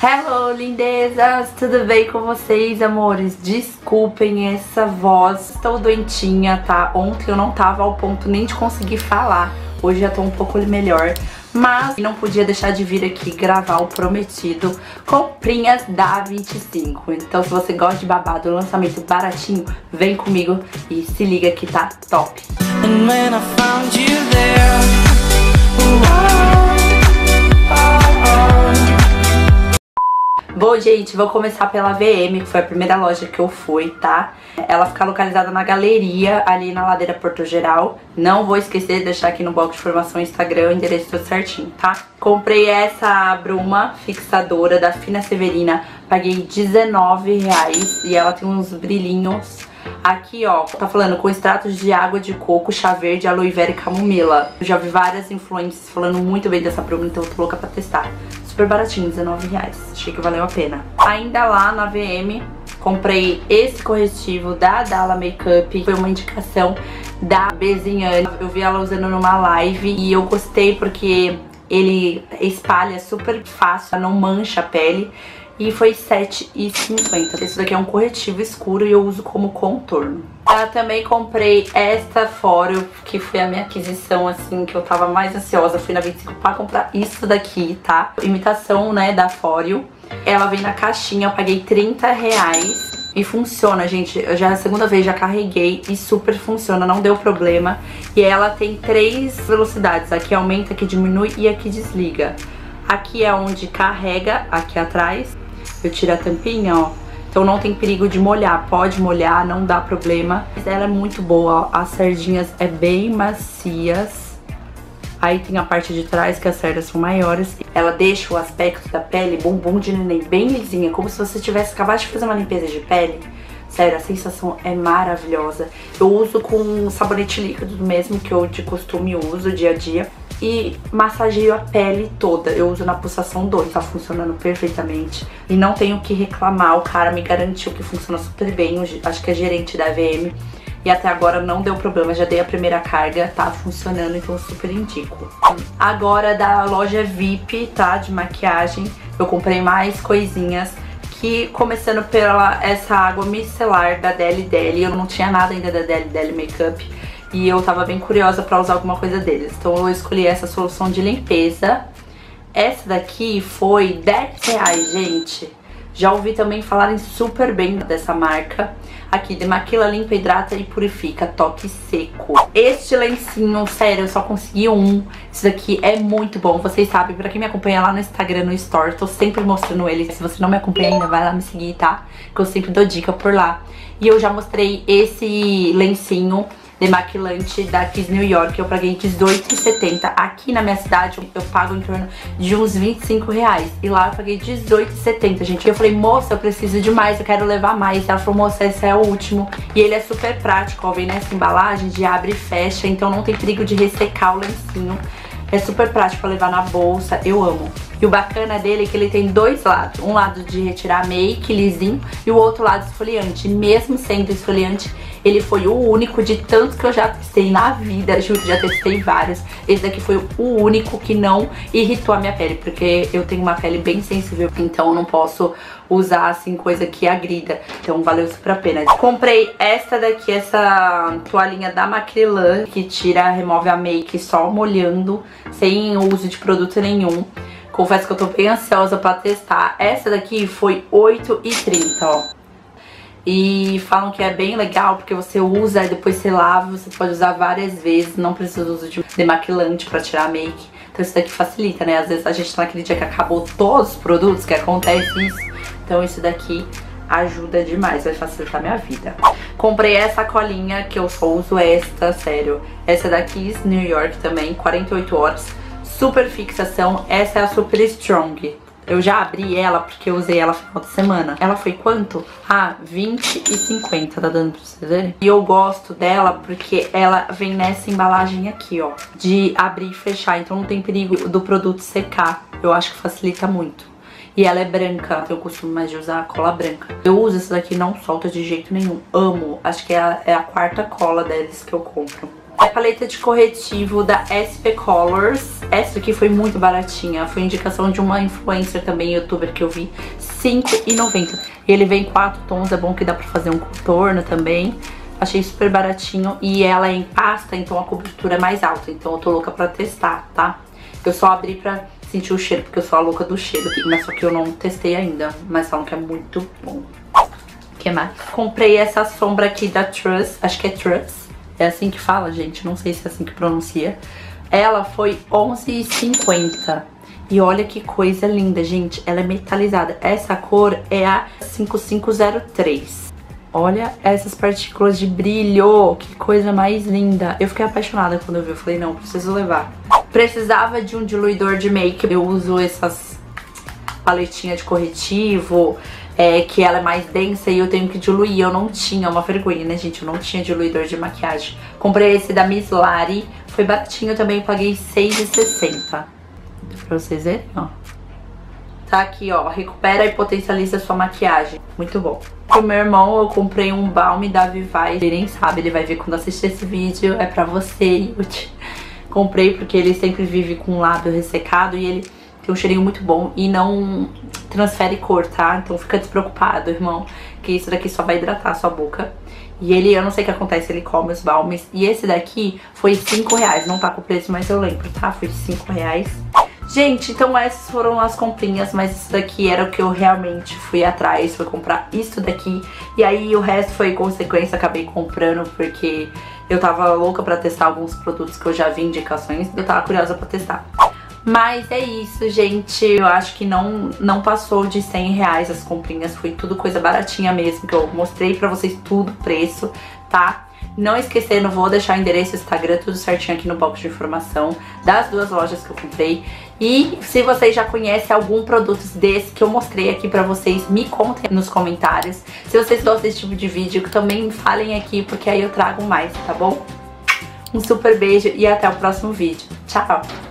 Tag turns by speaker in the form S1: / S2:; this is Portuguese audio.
S1: Hello, lindezas! Tudo bem com vocês, amores? Desculpem essa voz, estou doentinha, tá? Ontem eu não tava ao ponto nem de conseguir falar, hoje já tô um pouco melhor, mas não podia deixar de vir aqui gravar o prometido comprinhas da 25. Então se você gosta de babado, lançamento baratinho, vem comigo e se liga que tá top! And when I found you there, Bom, gente, vou começar pela VM, que foi a primeira loja que eu fui, tá? Ela fica localizada na galeria, ali na Ladeira Porto Geral. Não vou esquecer de deixar aqui no box de informação o Instagram, o endereço tudo certinho, tá? Comprei essa bruma fixadora da Fina Severina, paguei R$19 e ela tem uns brilhinhos. Aqui, ó, tá falando com extratos de água de coco, chá verde, aloe vera e camomila. Eu já vi várias influencers falando muito bem dessa bruma, então eu tô louca pra testar. Super baratinho, R$19. Achei que valeu a pena. Ainda lá na VM, comprei esse corretivo da Dalla Makeup. Foi uma indicação da Bezinhane. Eu vi ela usando numa live e eu gostei porque ele espalha super fácil, não mancha a pele. E foi R$7,50. Esse daqui é um corretivo escuro e eu uso como contorno. Eu também comprei esta Foreo, que foi a minha aquisição, assim, que eu tava mais ansiosa. Fui na 25 pra comprar isso daqui, tá? Imitação, né, da Foreo. Ela vem na caixinha, eu paguei R$30. E funciona, gente. Eu já a segunda vez já carreguei e super funciona, não deu problema. E ela tem 3 velocidades. Aqui aumenta, aqui diminui e aqui desliga. Aqui é onde carrega, aqui atrás. Eu tiro a tampinha, ó. Então não tem perigo de molhar. Pode molhar, não dá problema. Mas ela é muito boa, ó. As sardinhas é bem macias. Aí tem a parte de trás, que as cerdas são maiores. Ela deixa o aspecto da pele, bumbum de neném, bem lisinha. Como se você tivesse acabado de fazer uma limpeza de pele. Sério, a sensação é maravilhosa. Eu uso com sabonete líquido mesmo, que eu de costume uso dia a dia. E massageio a pele toda. Eu uso na pulsação 2, tá funcionando perfeitamente. E não tenho o que reclamar, o cara me garantiu que funciona super bem. Acho que é gerente da VM. E até agora não deu problema, já dei a primeira carga, tá funcionando, então eu super indico. Agora da loja VIP, tá, de maquiagem, eu comprei mais coisinhas. Que começando pela essa água micelar da Deli Deli, eu não tinha nada ainda da Deli Deli Makeup. E eu tava bem curiosa pra usar alguma coisa deles. Então eu escolhi essa solução de limpeza. Essa daqui foi R$10, gente. Já ouvi também falarem super bem dessa marca. Aqui, demaquila, limpa, hidrata e purifica, toque seco. Este lencinho, sério, eu só consegui um. Esse daqui é muito bom, vocês sabem. Pra quem me acompanha lá no Instagram, no Store, tô sempre mostrando ele. Se você não me acompanha ainda, vai lá me seguir, tá? Que eu sempre dou dica por lá. E eu já mostrei esse lencinho demaquilante da Kiss New York, eu paguei R$18,70. Aqui na minha cidade eu pago em torno de uns R$25. E lá eu paguei R$18,70, gente. Eu falei, moça, eu preciso de mais, eu quero levar mais. Ela falou, moça, esse é o último. E ele é super prático, ó, vem nessa embalagem de abre e fecha, então não tem perigo de ressecar o lencinho. É super prático pra levar na bolsa, eu amo. E o bacana dele é que ele tem 2 lados. Um lado de retirar make, lisinho, e o outro lado esfoliante. Mesmo sendo esfoliante, ele foi o único de tantos que eu já testei na vida. Juro, já testei vários. Esse daqui foi o único que não irritou a minha pele, porque eu tenho uma pele bem sensível, então eu não posso usar assim coisa que agrida. Então valeu super a pena. Comprei essa daqui, essa toalhinha da Macrylan, que tira, remove a make só molhando, sem uso de produto nenhum. Confesso que eu tô bem ansiosa pra testar. Essa daqui foi R$8,30, ó. E falam que é bem legal porque você usa e depois você lava, você pode usar várias vezes, não precisa uso de demaquilante pra tirar a make. Então isso daqui facilita, né? Às vezes a gente tá naquele dia que acabou todos os produtos, que acontece isso. Então isso daqui ajuda demais, vai facilitar minha vida. Comprei essa colinha, que eu só uso esta, sério. Essa daqui, New York também, 48 horas. Super fixação, essa é a Super Strong. Eu já abri ela porque eu usei ela no final de semana. Ela foi quanto? Ah, R$20,50, tá dando pra vocês verem? E eu gosto dela porque ela vem nessa embalagem aqui, ó, de abrir e fechar, então não tem perigo do produto secar. Eu acho que facilita muito. E ela é branca, eu costumo mais de usar a cola branca. Eu uso essa daqui, não solta de jeito nenhum. Amo, acho que é a 4ª cola deles que eu compro. É a paleta de corretivo da SP Colors. Essa aqui foi muito baratinha. Foi indicação de uma influencer também, youtuber, que eu vi. R$5,90. E ele vem em 4 tons, é bom que dá pra fazer um contorno também. Achei super baratinho. E ela é em pasta, então a cobertura é mais alta. Então eu tô louca pra testar, tá? Eu só abri pra sentir o cheiro, porque eu sou a louca do cheiro. Mas só que eu não testei ainda. Mas falam que é muito bom. O que mais? Comprei essa sombra aqui da Truss. Acho que é Truss. É assim que fala, gente. Não sei se é assim que pronuncia. Ela foi R$11,50. E olha que coisa linda, gente. Ela é metalizada. Essa cor é a 5503. Olha essas partículas de brilho. Que coisa mais linda. Eu fiquei apaixonada quando eu vi. Eu falei, não, preciso levar. Precisava de um diluidor de make. Eu uso essas paletinhas de corretivo. Que ela é mais densa e eu tenho que diluir. Eu não tinha, uma vergonha, né, gente? Eu não tinha diluidor de maquiagem. Comprei esse da Miss Lari. Foi baratinho também, paguei R$6,60. Pra vocês verem, ó. Tá aqui, ó. Recupera e potencializa sua maquiagem. Muito bom. Pro meu irmão, eu comprei um balme da Vivai. Ele nem sabe, ele vai ver quando assistir esse vídeo. É pra você, Yuti. Comprei porque ele sempre vive com o lábio ressecado e ele tem um cheirinho muito bom e não transfere cor, tá? Então fica despreocupado, irmão, que isso daqui só vai hidratar a sua boca. E ele, eu não sei o que acontece, ele come os balmes. E esse daqui foi R$5, não tá com o preço, mas eu lembro, tá? Foi R$5. Gente, então essas foram as comprinhas, mas isso daqui era o que eu realmente fui atrás, foi comprar isso daqui. E aí o resto foi consequência, acabei comprando porque eu tava louca pra testar alguns produtos que eu já vi indicações e eu tava curiosa pra testar. Mas é isso, gente. Eu acho que não passou de R$100 as comprinhas. Foi tudo coisa baratinha mesmo, que eu mostrei pra vocês tudo, preço, tá? Não esquecendo, vou deixar o endereço, o Instagram, tudo certinho aqui no box de informação das duas lojas que eu comprei. E se vocês já conhecem algum produto desse que eu mostrei aqui pra vocês, me contem nos comentários. Se vocês gostam desse tipo de vídeo, também me falem aqui, porque aí eu trago mais, tá bom? Um super beijo e até o próximo vídeo. Tchau!